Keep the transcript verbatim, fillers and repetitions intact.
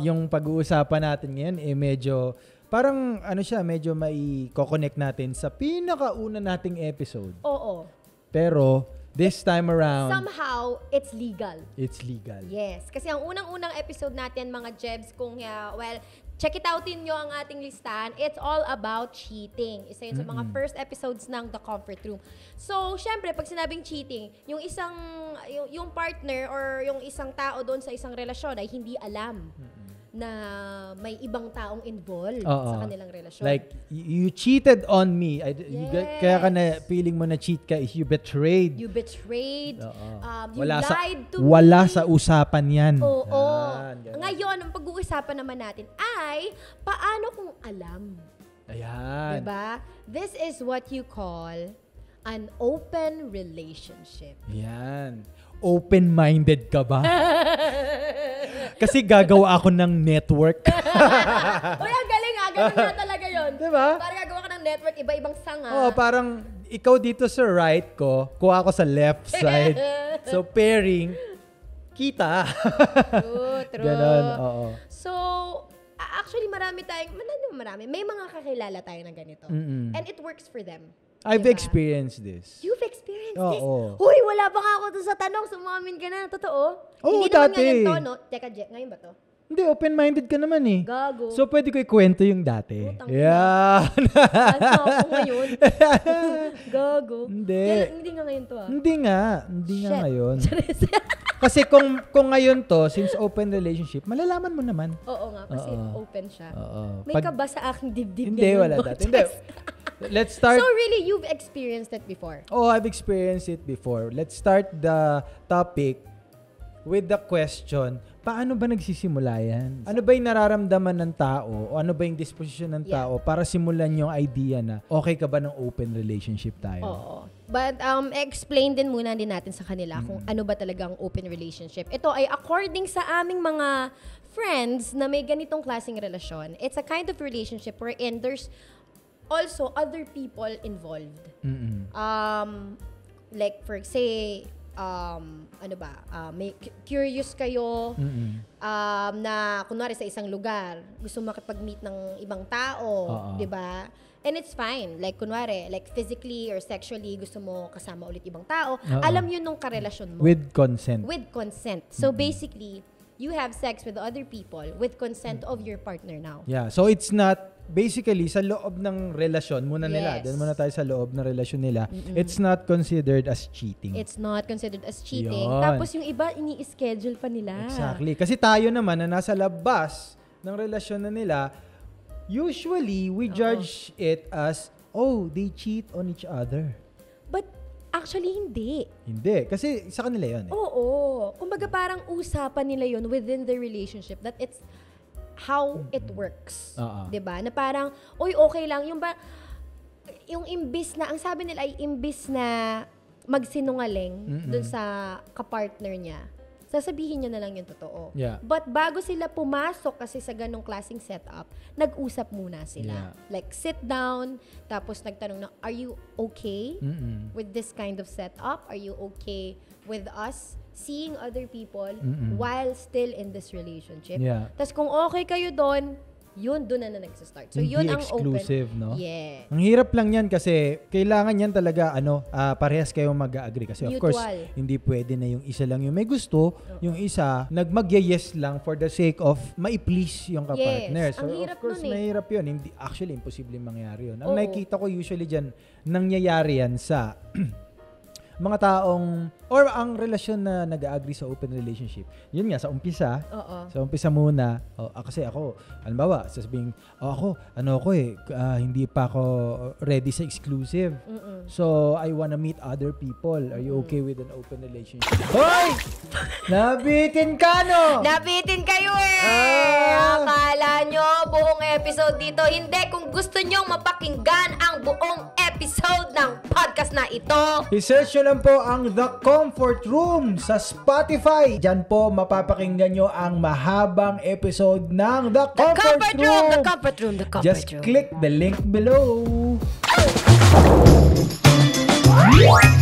yung pag-uusapan natin ngayon eh medyo parang ano siya, medyo mai connect natin sa pinakauna nating episode. Oo. Pero this time around, somehow, it's legal. It's legal. Yes. Kasi ang unang-unang episode natin, mga Jebs, kung, uh, well, check it outin nyo ang ating listahan. It's all about cheating. Isa yun mm-hmm. sa mga first episodes ng The Comfort Room. So, syempre, pag sinabing cheating, yung isang, yung, yung partner or yung isang tao doon sa isang relasyon ay hindi alam. Mm-hmm. na may ibang taong involved Uh-oh. sa kanilang relasyon. Like, you cheated on me. I, yes. you, kaya ka na, feeling mo na cheat ka is you betrayed. You betrayed. Um, you wala lied sa, to Wala me. sa usapan yan. Oo. oo. Ngayon, ang pag-uusapan naman natin ay, paano kung alam? Ayan. Diba? This is what you call an open relationship. Yan. Open-minded ka ba? Kasi gagawa ako ng network. Uy, ang galing ah. Ganun na talaga yun. Diba? Parang gagawa ka ng network, iba-ibang sanga. Oo, parang ikaw dito sa right ko, kuha ako sa left side. So, pairing, kita. True, true. Ganon, oo. So, actually, marami tayong, marami, may mga kakilala tayo na ganito. Mm-mm. And it works for them. I've diba? experienced this. You've experienced oh, this? Oh. Huy, wala pa nga ako dun sa tanong. Sumamin ka na. Totoo? Oo, Hindi dati. naman ngayon to, no? Teka, Jack, ngayon ba to? Hindi, open-minded ka naman eh. Gago. So, pwede ko ikwento yung dati. Putang yeah. Ano ako ngayon? Gago. Hindi. Kaya, hindi nga ngayon to ah. Hindi nga. Hindi Shit. nga ngayon. Kasi kung kung ngayon to, since open relationship, malalaman mo naman. Oo nga, kasi Oo. open siya. Oo. May Pag, ka ba sa aking dibdib? hindi, wala dati. Hindi. Let's start. So really, you've experienced it before? Oh, I've experienced it before. Let's start the topic with the question, paano ba nagsisimula yan? Ano ba yung nararamdaman ng tao o ano ba yung disposition ng tao yeah. para simulan yung idea na okay ka ba ng open relationship tayo? Oo. But um, explain din muna din natin sa kanila mm-hmm. kung ano ba talagang open relationship. Ito ay according sa aming mga friends na may ganitong klaseng relasyon. It's a kind of relationship wherein there's also other people involved. Mm-hmm. Um, like for say, um, ano ba, uh, may curious kayo mm-hmm. um, na kunwari sa isang lugar, gusto makipag-meet ng ibang tao, di ba? And it's fine. Like kunwari, like physically or sexually, gusto mo kasama ulit ibang tao. Uh-oh. Alam yun nung karelasyon mo. With consent. With consent. So mm-hmm. basically, you have sex with other people with consent mm-hmm. of your partner now. Yeah. So it's not basically, sa loob ng relasyon, muna nila, yes. dahil muna tayo sa loob ng relasyon nila, Mm-mm. it's not considered as cheating. It's not considered as cheating. Yun. Tapos yung iba, ini-schedule pa nila. Exactly. Kasi tayo naman na nasa labas ng relasyon na nila, usually, we judge Uh-oh. it as, oh, they cheat on each other. But actually, hindi. Hindi. Kasi sa kanila yun eh. Oo. Kumbaga parang usapan nila yun within the relationship that it's how it works. Uh-uh. 'Di ba? Na parang, oy, okay lang. Yung ba, yung imbis na, ang sabi nila ay imbis na magsinungaling mm-hmm. dun sa kapartner niya, sasabihin niya na lang yung totoo. Yeah. But bago sila pumasok kasi sa ganong klaseng setup, nag-usap muna sila. Yeah. Like, sit down, tapos nagtanong na, are you okay mm-hmm. with this kind of setup? Are you okay with us seeing other people mm-hmm. while still in this relationship? Yeah. Tapos kung okay kayo doon, yun, doon na na nagsistart. So, hindi yun ang exclusive, open. No? Yeah. Ang hirap lang yan kasi kailangan yan talaga, ano, uh, parehas kayong mag-agree. Kasi mutual. Of course, hindi pwede na yung isa lang yung may gusto, uh-huh. yung isa, nagmag-yes lang for the sake of mai-please yung kapartner. Yes. So, ang hirap of course, nun eh. mahirap yun. Hindi, actually, imposible mangyari yun. Ang Oo. nakikita ko usually dyan, nangyayari yan sa mga taong, or ang relasyon na nag-agree sa open relationship, yun nga, sa umpisa, Oo. sa umpisa muna, oh, kasi ako, halimbawa, sasabihin, oh, ako, ano ako eh, uh, hindi pa ako ready sa exclusive. Mm-mm. So, I wanna meet other people. Are you okay with an open relationship? Hoy! Nabitin ka, no? Nabitin kayo eh! Ah! Akala nyo buong episode dito. Hindi, kung gusto nyong mapakinggan ang buong episode ng podcast na ito, I-search nyo lang po ang The Comfort Room sa Spotify. Diyan po mapapakinggan nyo ang mahabang episode ng The Comfort, The Comfort Room! Room. The Comfort Room! The Comfort Just Room! click the link below.